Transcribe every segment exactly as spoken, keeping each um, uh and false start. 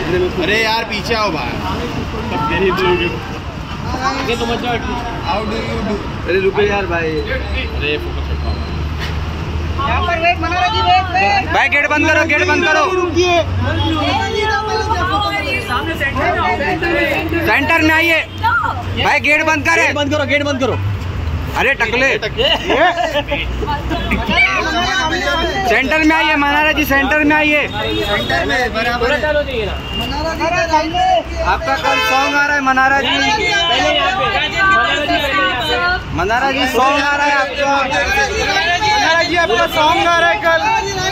अरे यार पीछे आओ भाई, सब गरीब लोग आगे तो मत जाओ। How do you do? अरे रुको यार भाई, अरे फोकस रखो यहाँ पर। Wait Manara ji, wait wait भाई, गेट बंद करो, गेट बंद करो। रुकिए, सेंटर में आइए भाई, गेट बंद करे, बंद करो, गेट बंद करो। अरे टकले सेंटर में आइए, मनारा जी सेंटर में आइए, सेंटर में बराबर है। आपका कल सॉन्ग आ रहा है मनारा जी, मनारा जी सॉन्ग आ रहा है आपका, मनारा जी आपका सॉन्ग आ रहा है कल।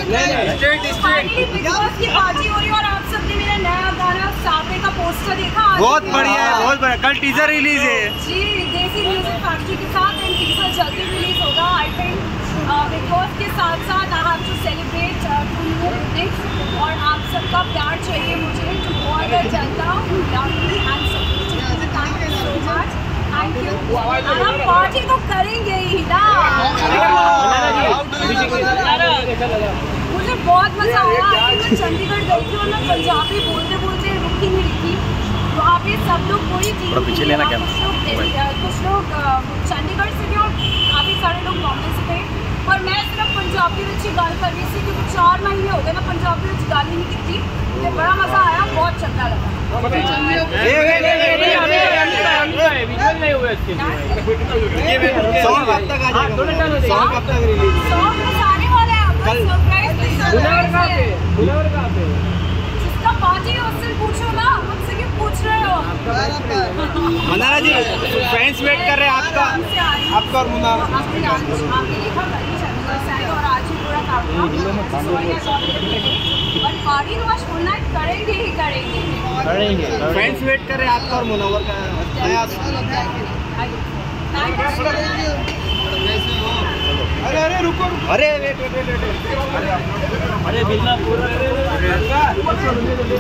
पोस्टर देखा, बहुत बढ़िया है, बहुत बढ़िया। कल टीजर रिलीज है जी, देसी म्यूजिक फैक्ट्री के साथ, एंड टीजर जल्दी रिलीज होगा। आई थिंक बिग बॉस के साथ साथ I have to celebrate two new things, और आप सबका प्यार चाहिए मुझे टू ऑल द जनता who love me and support. Thank you so much, thank you. हम पार्टी तो करेंगे ही ना। मुझे बहुत मजा आया। मैं चंडीगढ़ गई थी और मैं पंजाबी बोलते बोलते रुकी नहीं रही थी। वहाँ पे सब लोग पूरी टीम, पीछे लेना क्या, कुछ लोग कुछ लोग चंडीगढ़ से थे और काफ़ी सारे लोग बॉम्बे से थे, और मैं सिर्फ पंजाबी में गल कर रही थी क्योंकि चार महीने हो गए मैं पंजाबी में गल ही नहीं की थी। तो बड़ा मजा आया, बहुत चंगा लगा। जिसका पार्टी है उससे पूछो ना, मुझसे क्यों पूछ रहे हो? मनारा जी फैंस वेट कर रहे हैं आपका, आपका और मुन्ना और आज ही पूरा पार्टी तो आज फुल नाइट करेंगे ही करेंगे करेंगे। फैंस वेट कर रहे हैं आपका और मुनव्वर का नया। अरे अरे रुको, अरे वेट वेट वेट, अरे बिल्ला पूरा